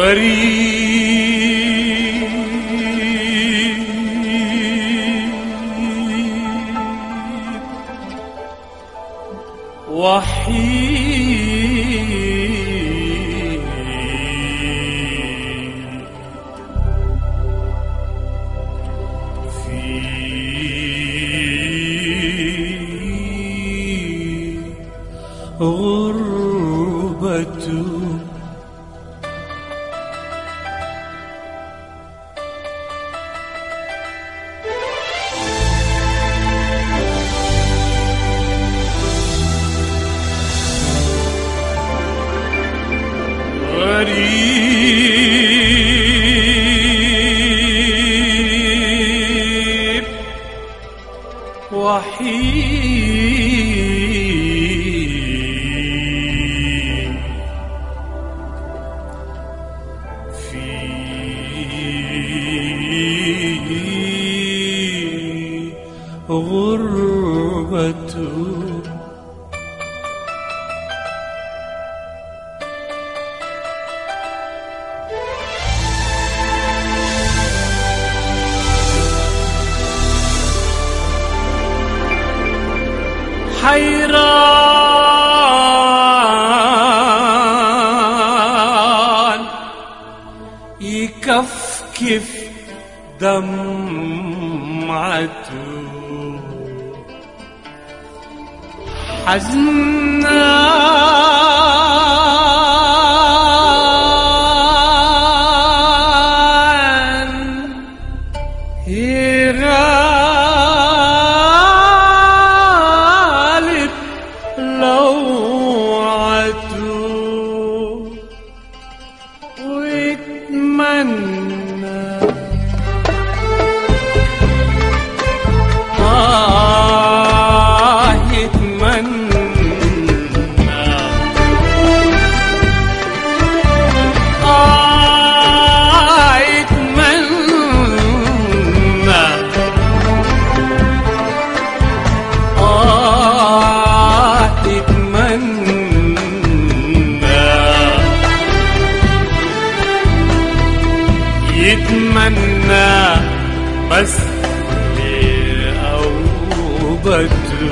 وحيد في غربته. غريب وحيد في غربته. حيران يكفكف دمعته، حزنان يغالب لوعته، ويتمنى يتمنى بس لأوبته.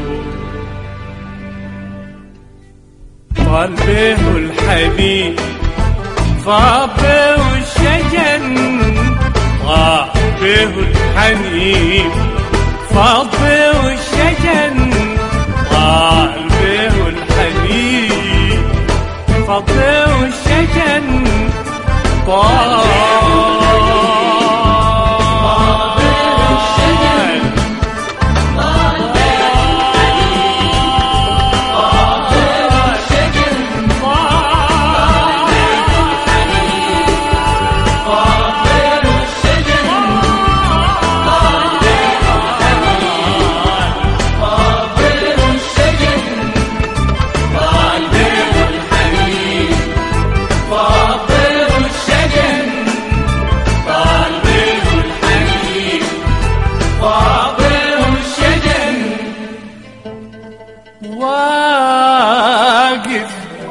طال به الحنين فاض به الشجن، طال به الحنين فاض به الشجن، طال به الحنين فاض به الشجن، طال واقف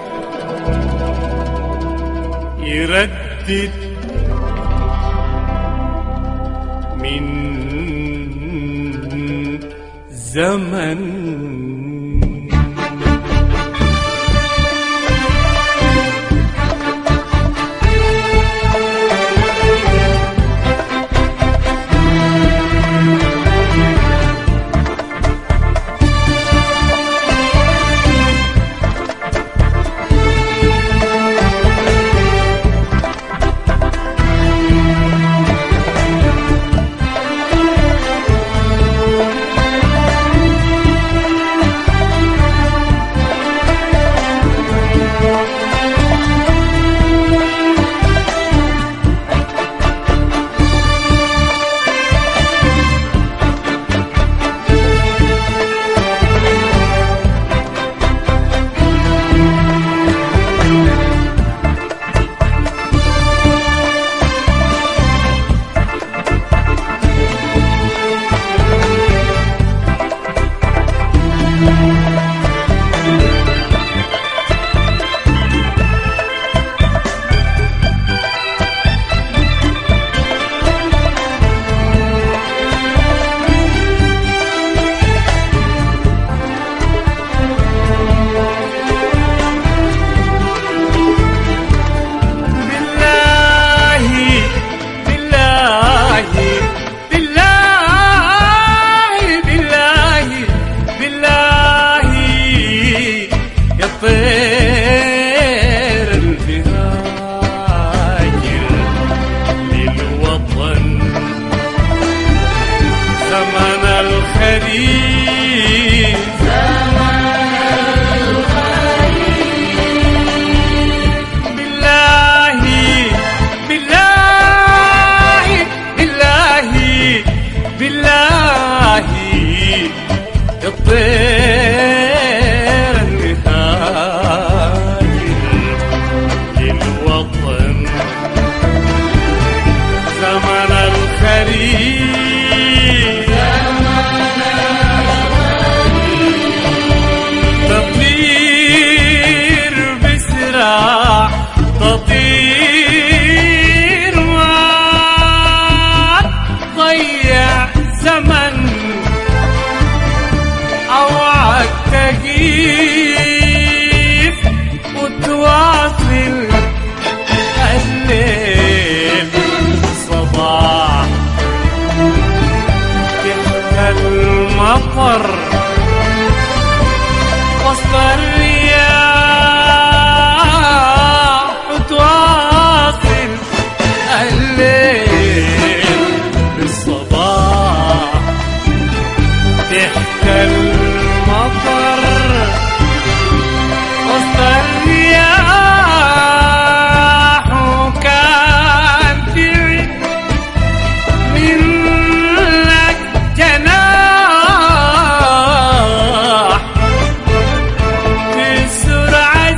يردد من زمن. الطير البهاجر للوطن زمن الخريف بالله بالله بالله بالله الطير الهاجر للوطن زمن الخريف تطير بسرعة تطير ما تضيع زمن اوعك تجيب وتواصل الليل صباح تحت المطر وسط الرياح وتواصل الليل بالصباح تحت المطر وسط الرياح وكان تعب منك جناح بسرعة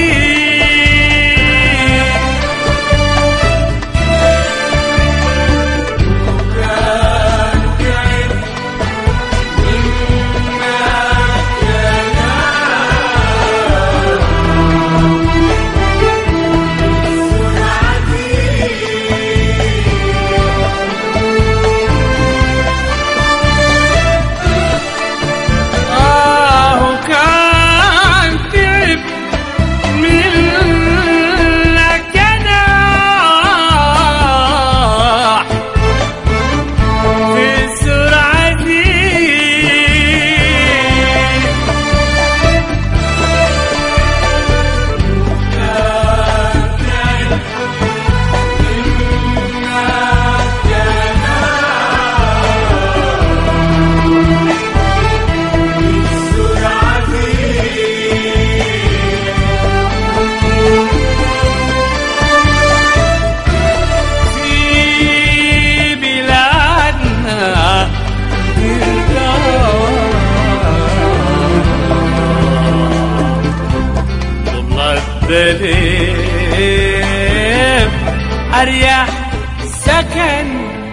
الدليل أريح سكن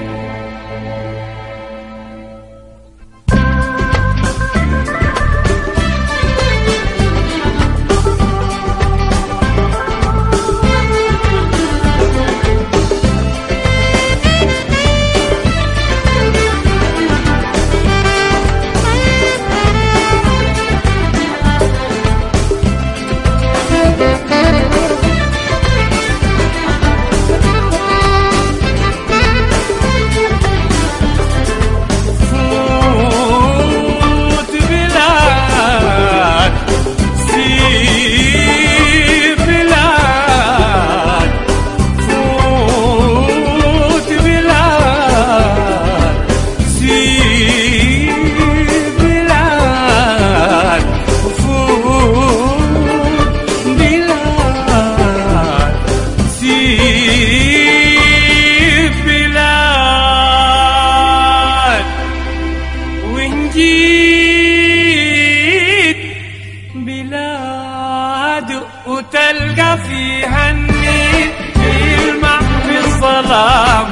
وتلقى فيها النيل يلمع في الظلام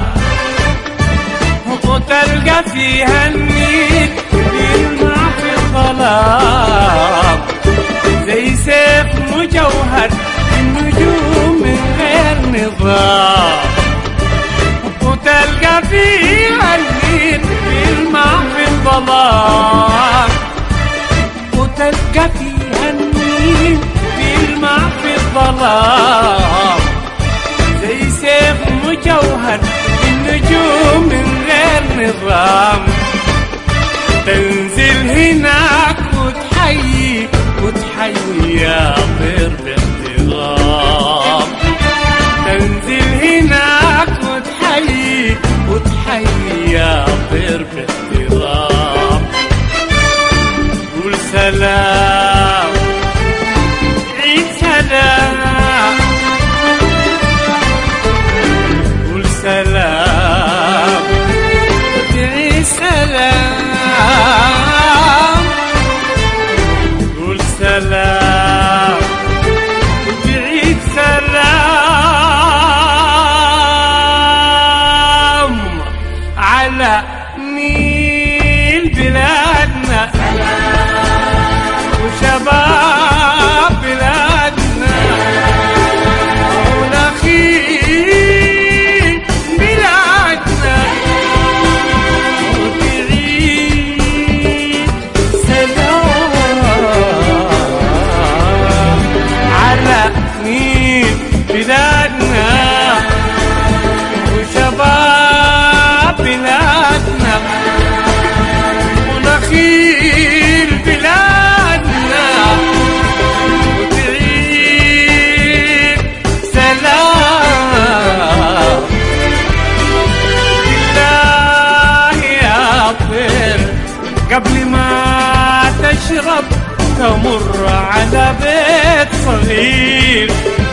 وتلقى فيها النيل يلمع في الظلام زي سيف مجوهر النجوم من غير نظام وتلقى فيها النيل يلمع في الظلام وتلقى فيها النيل يلمع في الظلام زي سيف مجوهر النجوم من غير نظام تنزل هناك وتحيي يا وتحيا طير باحترام. قول سلام عيد سلام، قول سلام عيد سلام، قول سلام وتعيد سلام على نيل بلادنا وشباب بلادنا ونخيل بلادنا، وتعيد سلام على نيل بلادنا وشباب بلادنا ونخيل بلادنا، وتعيد سلام. بالله يا طير قبل ما تشرب تمر على بيت صغير،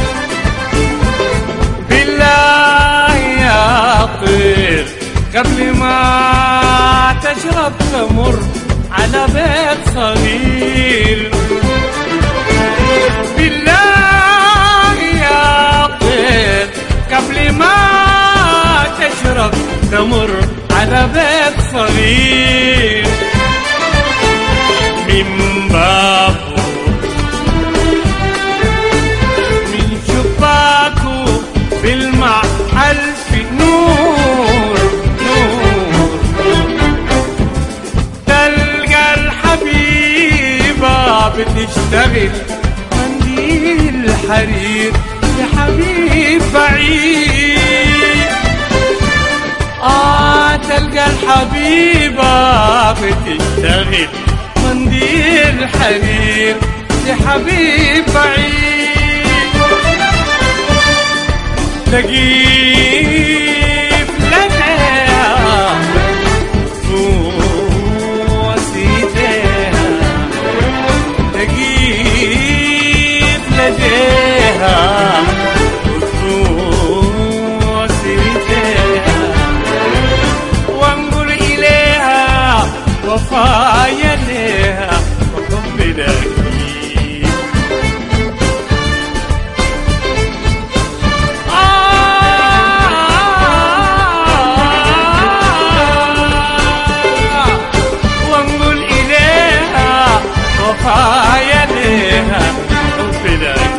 بالله يا طير قبل ما تشرب تمر على بيت صغير، بالله يا طير قبل ما تشرب تمر على بيت صغير، من بابه من شباكه بالمع ألف نور نور، تلقى الحبيبة بتشتغل منديل الحرير لحبيب بعيد. تلقى الحبيبة بتشتغل منديل الحرير لحبيب بعيد، تجيب لديها وسيدها، تجيب لديها وسيدها، وانظر إليها وفايا لها وحب لك. وفايا لها حب لك.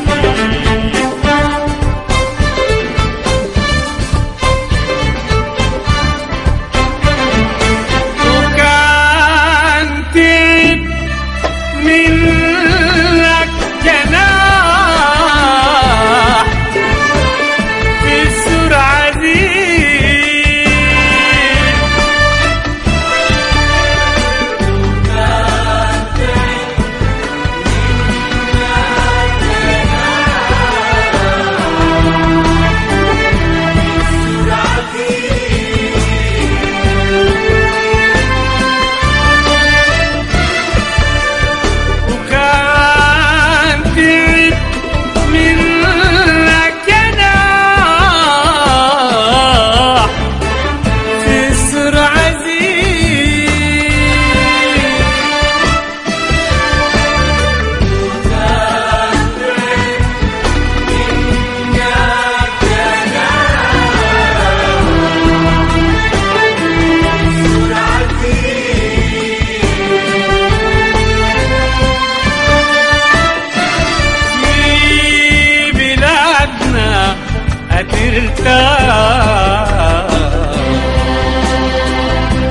وكان تب منك جناح في السرعة دي،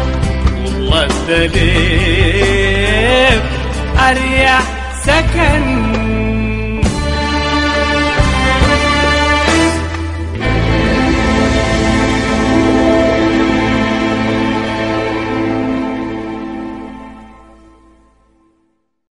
والله الدليل أريح سكن